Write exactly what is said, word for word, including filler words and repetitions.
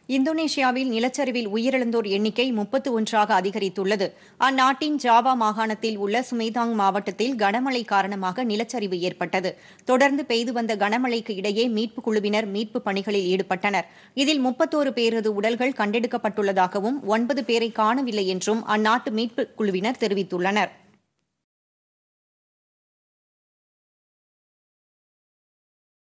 இந்தோனேஷியாவில் நிலச்சரிவில் உயிரிழந்தோர் எண்ணிக்கை முப்பத்து ஒன்றாக அதிகரித்துள்ளது. அந்நாட்டின் ஜாவா மாகாணத்தில் உள்ள சுமேதாங் மாவட்டத்தில் கனமழை காரணமாக நிலச்சரிவு ஏற்பட்டது. தொடர்ந்து பெய்து வந்த கனமழைக்கு இடையே மீட்புக் குழுவினர் மீட்புப் பணிகளில் ஈடுபட்டனர். இதில் முப்பத்தோரு பேரது உடல்கள் கண்டெடுக்கப்பட்டுள்ளதாகவும் ஒன்பது பேரை காணவில்லை என்றும் அந்நாட்டு மீட்புக் குழுவினர் தெரிவித்துள்ளனர்.